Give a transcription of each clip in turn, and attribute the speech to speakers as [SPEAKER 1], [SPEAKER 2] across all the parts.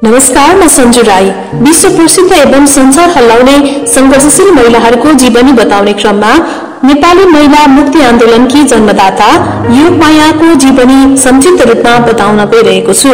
[SPEAKER 1] नमस्कार, म सञ्जु राई। विश्व प्रसिद्ध एवं संसार हल्लाउने संघर्षशील महिलाहरूको जीवनी बताउने क्रममा नेपाली महिला मुक्ति आन्दोलनकी जन्मदाता योगमायाको जीवनी संक्षिप्त रूपमा बताउन गइरहेको छु।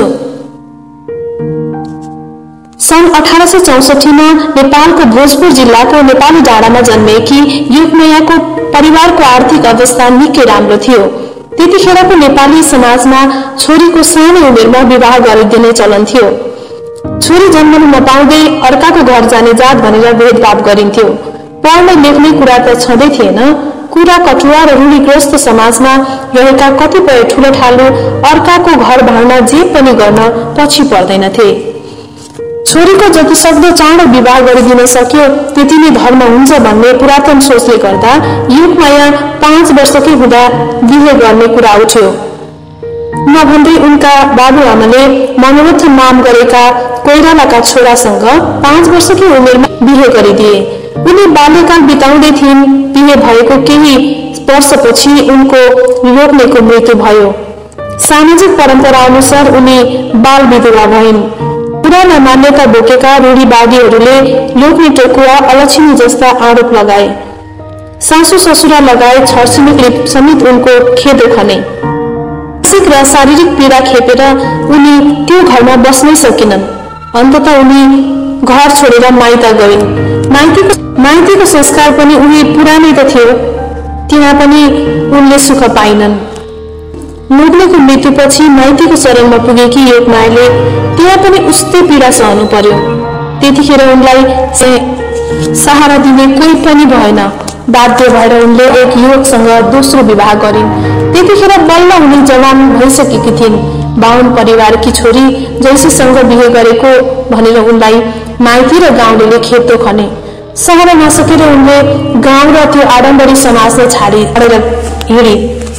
[SPEAKER 1] सन् 1864 मा नेपालको भोजपुर जिल्लाको नेपाली डाँडामा जन्मेकी योगमायाको परिवारको आर्थिक अवस्था निकै राम्रो थियो। त्यतिखेरको नेपाली समाजमा छोरीको सानो उमेरमा विवाह गरिदिने चलन थियो। छोरी जन्मन नपाउँदै अर्काको घर जाने जात भनेर भेदभाव गरिन्थ्यो। पढ्ने लेख्ने कुरा त छँदै थिएन। कुरा कटुवा र रूढिग्रस्त समाजमा रहेका कतिपय ठुलोठालो अर्काको घर भाड्न जे पनि गर्न पछि पर्दैनथे। छोरीको जतिसक्दो चाँडो विवाह गरिदिन सक्यो त्यति नै धर्म हुन्छ भन्ने पुरातन सोचले गर्दा योगमाया 5 वर्षकै हुँदा बिहे गर्ने कुरा उठ्यो। नभन्दै उनका बाबुआमाले मनोरथ नाम गरेका कोइरालाका छोरासँग 5 वर्षकै उमेरमा बिहे गरिदिए। उनी बाल्यकाल बिताउँदै थिइन्। बिहे भएको केही वर्षपछि उनको लोग्नेको मृत्यु भयो। सामाजिक परम्परा अनुसार उनी बाल विधवा भइन्। पुराना मान्यता बोकेका रूढिवादीहरूले लोग्ने टोकुवा अलक्षिणी जस्ता आरोप लगाए। सासू ससुरा लगाए छरछिमेकले समेत उनको खेदो खने। मानसिक र शारीरिक पीडा खेपेर उनी त्यो घरमा बस्नै सकिनन्। अन्ततः उनी घर छोडेर माइत गइन्। माइतीको संस्कार पनि उनी पुरानै त थियो, त्यहाँ पनि उनले सुख पाइनन्। लोग्नेको मृत्युपछि माइतीको शरणमा पुगेकी योगमायाले त्यहाँ पनि उस्तै पीडा सहनु पर्यो। त्यतिखेर उनलाई सहारा दिने कोही पनि भएन। बाध्य भएर उनले एक युवकसँग दोस्रो विवाह गरिन्। त्यतिखेर बल्ल उनी जवान भइसकेकी थिइन्। बाहुन परिवारकी छोरी जैसीसँग बिहे गरेको भनेर उनलाई माइती र गाउँले खेतो खने। सहन नसकेर उनले गाउँ र त्यो आडम्बरी समाजलाई छाडेर हिँडे।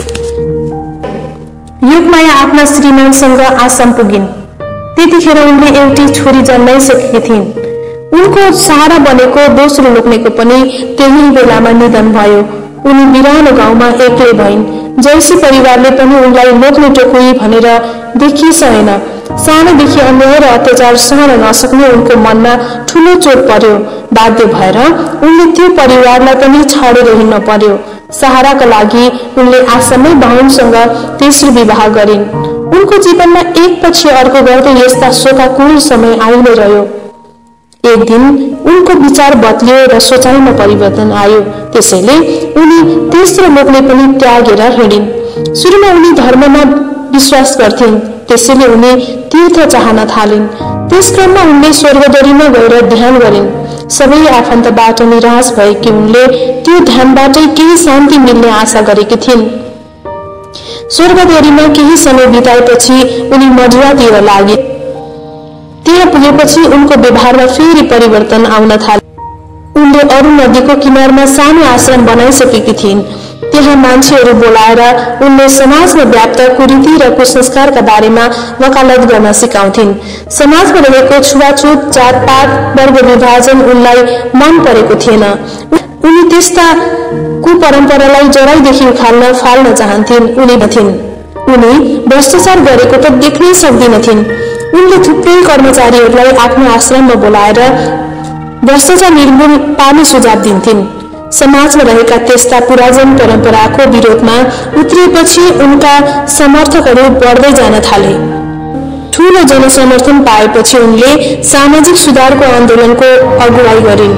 [SPEAKER 1] योगमाया आफ्ना श्रीमानसँग आश्रम पुगिन्। त्यतिखेर उनले एउटी छोरी जन्माइसकेकी थिइन्। उनको सहारा बनेको दोस्रो लोग्नेको पनि त्यही बेलामा निधन भयो। उनी बिरानो गाउँमा एक्लै भइन्। जैसी परिवारले पनि उनलाई लोग्ने टोकुई भनेर देखिसकेन। सानोदेखि अन्याय र अत्याचार सहन नसक्ने उनको मनमा ठूलो चोट पर्यो। बाध्य भएर उनले त्यो परिवारलाई पनि छाडेर हिँड्न पर्यो। सहाराका लागि उनले आश्रमै बाहुनसँग तेस्रो विवाह गरिन्। उनको जीवनमा एकपछि अर्को गर्दै यस्ता शोकाकुल समय आइ नै रह्यो। एक दिन उनको विचार बदल्यो र सोचाइमा परिवर्तन आयो। त्यसैले उनी तेस्रो लोग्ने पनि त्यागेर हिँडिन्। सुरुमा उनी धर्ममा विश्वास गर्थिन्, त्यसैले उनी तीर्थ चाहन थालिन्। त्यस क्रममा उनले स्वर्गदरीमा गएर ध्यान गरिन्। सबै आफन्तबाट निराश भएकी उनले त्यो ध्यानबाटै केही शान्ति मिल्ने आशा गरेकी थिइन्। स्वर्गदरीमा केही समय बिताएपछि उनी मजुरातिर लागे। त्यहाँ पुगेपछि उनको व्यवहारमा फेरि परिवर्तन आउन थाल्यो। उनले अरू नदीको किनारमा सानो आश्रम बनाइसकेकी थिइन्। त्यहाँ मान्छेहरू बोलाएर उनले समाजमा व्याप्त कुरीति र कुसंस्कारका बारेमा वकालत गर्न सिकाउँथिन्। समाजमा रहेको छुवाछुत, जातपात, वर्ग विभाजन उनलाई मन परेको थिएन। उनी त्यस्ता कुपरम्परालाई जराइदेखि फाल्न चाहन्थिन्। उनी भ्रष्टाचार गरेको त देख्नै सक्दिनथिन्। उनले थुप्रै कर्मचारीहरूलाई आफ्नो आश्रममा बोलाएर भ्रष्टाचार निर्मूल पार्ने सुझाव दिन्थिन्। समाजमा रहेका त्यस्ता पुरातन परम्पराको विरोधमा उत्रिएपछि उनका समर्थकहरू बढ्दै जान थाले। ठूलो जनसमर्थन पाएपछि उनले सामाजिक सुधारको आन्दोलनको अगुवाई गरिन्।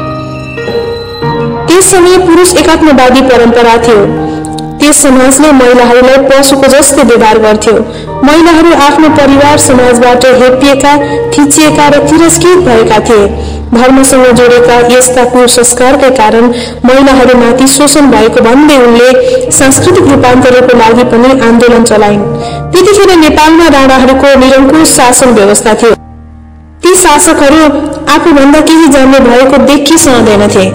[SPEAKER 1] त्यस समय पुरुष एकात्मवादी परम्परा थियो। त्यस समाजले महिलाहरूलाई पशुको जस्तै व्यवहार गर्थ्यो। महिलाहरू आफ्नो परिवार समाजबाट हेपिएका, थिचिएका र तिरस्कृत भएका थिए। धर्मसँग जोडेका यस्ता कुसंस्कारकै कारण महिलाहरूमाथि शोषण भएको भन्दै उनले सांस्कृतिक रूपान्तरणको लागि पनि आन्दोलन चलाइन्। त्यतिखेर नेपालमा राणाहरूको निरङ्कुश शासन व्यवस्था थियो। ती शासकहरू आफूभन्दा केही जान्ने भएको देखिसहँदैनथे।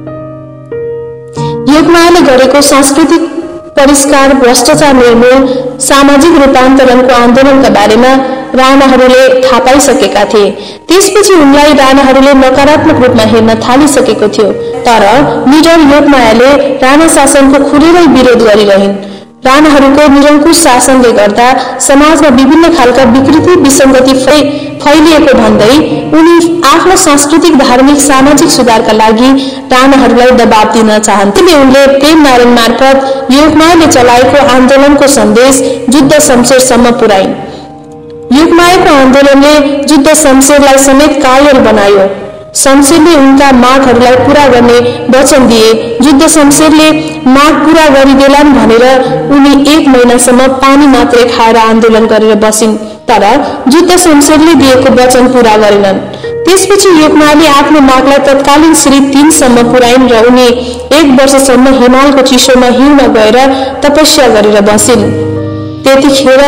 [SPEAKER 1] योगमायाले गरेको सांस्कृतिक परिष्कार, भ्रष्टाचार निर्मूल, सामाजिक रूपान्तरणको आन्दोलनका बारेमा राणाहरूले थाहा पाइसकेका थिए। त्यसपछि उनलाई राणाहरूले नकारात्मक रूपमा हेर्न थालिसकेको थियो। तर लिडर योगमायाले राणा शासनको खुलेरै विरोध गरिरहिन्। राणाहरूको निरङ्कुश शासनले गर्दा समाजमा विभिन्न खालका विकृति विसङ्गति फैलिएको भन्दै उनी आफ्नो सांस्कृतिक धार्मिक सामाजिक सुधारका लागि राणाहरूलाई दबाब दिन चाहन्थे। उनले प्रेम नारायण मार्फत योगमायाले चलाएको आन्दोलनको सन्देश जुद्ध शमशेरसम्म पुर्याइन्। योगमायाको आन्दोलनले जुद्ध शमशेरलाई समेत कायल बनायो। शमशेरले उनका मागहरूलाई पूरा गर्ने वचन दिए। जुद्ध शमशेरले माग पूरा गरिदेलान् भनेर उनी 1 महिनासम्म पानी मात्रै खाएर आन्दोलन गरेर बसिन्, तर जुद्ध शमशेरले दिएको वचन पूरा गरेनन्। त्यसपछि योगमायाले आफ्नो मागलाई तत्कालीन श्री 3 सम्म पुर्याइन् र उनी 1 वर्षसम्म हिमालको चिसोमा हिउँमा गएर तपस्या गरेर बसिन्। त्यतिखेर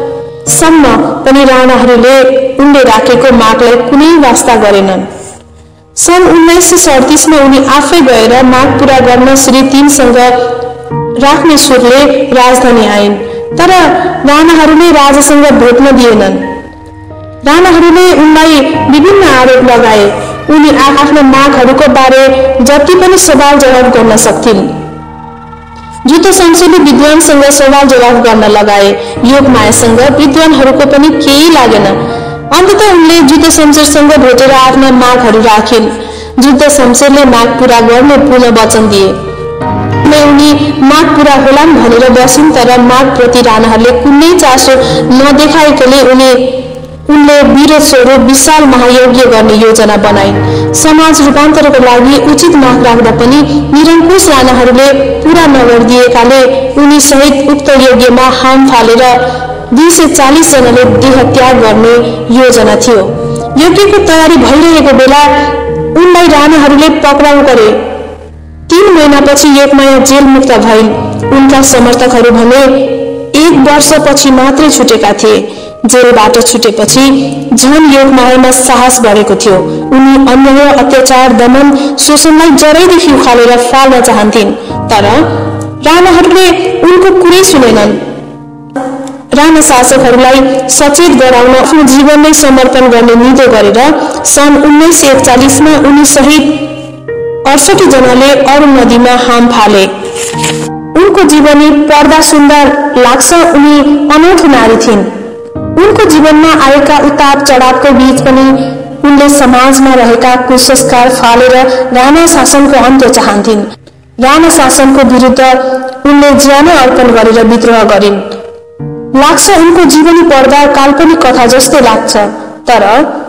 [SPEAKER 1] सम्म पनि राणाहरूले उनले राखेको मागलाई कुनै वास्ता गरेनन्। सन् 1937 मा उनी आफै गएर माग पूरा गर्न श्री 3 सँग राख्ने सुरले राजधानी आइन्, तर राणाहरूले राजासँग भेट्न दिएनन्। राणाहरूले उनलाई विभिन्न आरोप लगाए। उनी आफ्ना मागहरूको बारे जति पनि सवाल जवाफ गर्न सक्थिन्। जुद्ध शमशेरले विद्वानसँग सवाल जवाफ गर्न लगाए। योगमायासँग विद्वानहरूको पनि केही लागेन। अन्ततः उनले जुद्ध शमशेरसँग भेटेर आफ्ना मागहरू राखिन्। जुद्ध शमशेरले माग पूरा गर्ने पूर्ण वचन दिए। उनी माग पूरा होलान् भनेर बसिन्, तर मागप्रति राणाहरूले कुनै चासो नदेखाएकोले उनले विरोध स्वरूप विशाल महायज्ञ गर्ने योजना बनाइन्। समाज रूपान्तरको लागि उचित माग राख्दा पनि निरङ्कुश राणाहरूले पूरा नगरिदिएकाले उनी सहित उक्त यज्ञमा हाम फालेर 240 जनाले देह त्याग गर्ने योजना थियो। यज्ञको तयारी भइरहेको बेला उनलाई राणाहरूले पक्राउ गरे। 3 महिनापछि योगमाया जेल मुक्त भइन्। उनका समर्थकहरू भने 1 वर्षपछि मात्रै छुटेका थिए। जेलबाट छुटेपछि झन योगमायामा साहस बढेको थियो। उनी अन्याय, अत्याचार, दमन, शोषणलाई जरैदेखि उखालेर फाल्न चाहन्थिन्, तर राणाहरूले उनको कुरै सुनेनन्। राणा शासकहरूलाई सचेत गराउन आफ्नो जीवन नै समर्पण गर्ने निधो गरेर सन् 1941 मा उनी सहित 68 जनाले अरुण नदीमा हाम फाले। उनको जीवनी पढ्दा सुन्दर लाग्छ। उनी अनौठो नारी थिइन्। उनको जीवनमा आएका उतार चढावको बीच पनि उनले समाजमा रहेका कुसंस्कार फालेर राणा शासनको अन्त्य चाहन्थिन्। राणा शासनको विरुद्ध उनले ज्यानै अर्पण गरेर विद्रोह गरिन्। लाग्छ उनको जीवनी पढ्दा काल्पनिक कथा जस्तै लाग्छ, तर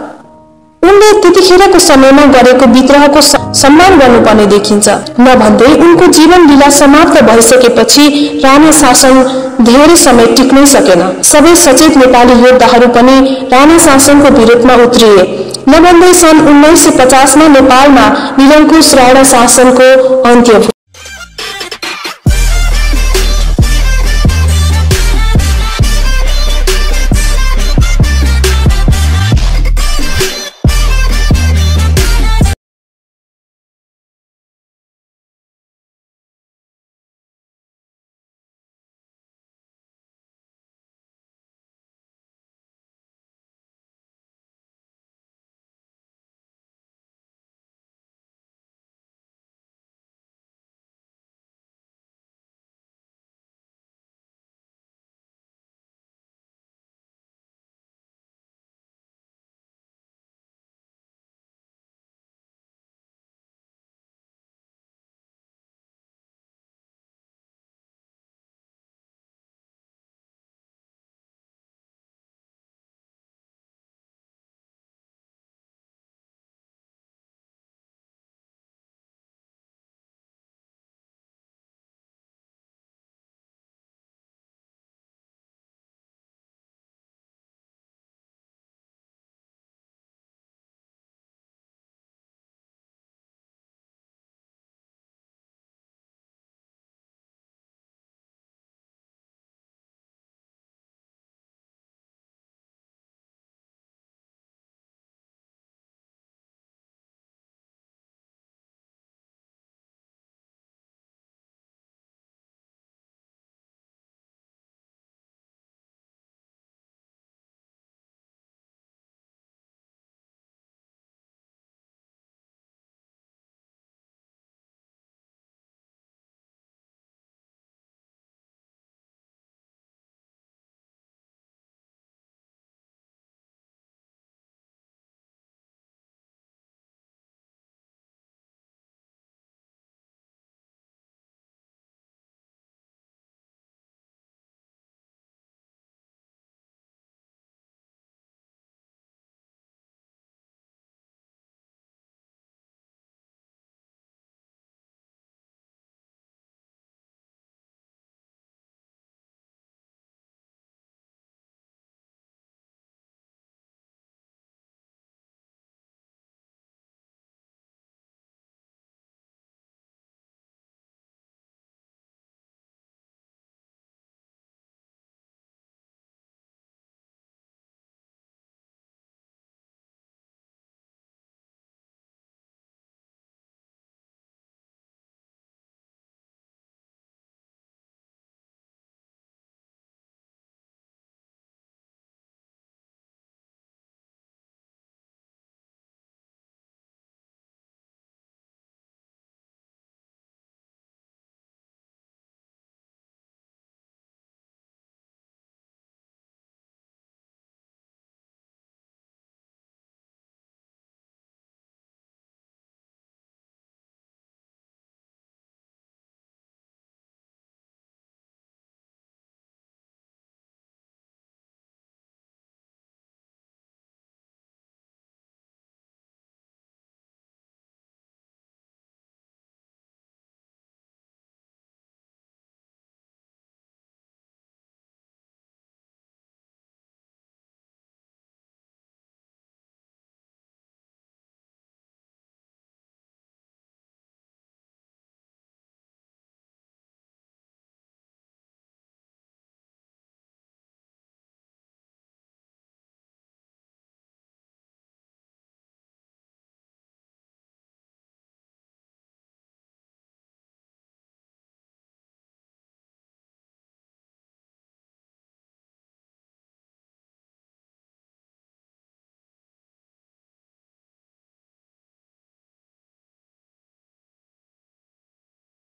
[SPEAKER 1] उनले त्यतिखेरको समयमा गरेको विद्रोहको सम्मान गर्नुपर्ने देखिन्छ। नभन्दै उनको जीवन लीला समाप्त भइसकेपछि राणा शासन धेरै समय टिक्नै सकेन। सबै सचेत नेपाली योद्धाहरू पनि राणा शासनको विरोधमा उत्रिए। नभन्दै सन् 1950 मा नेपालमा निरङ्कुश राणा शासनको अन्त्य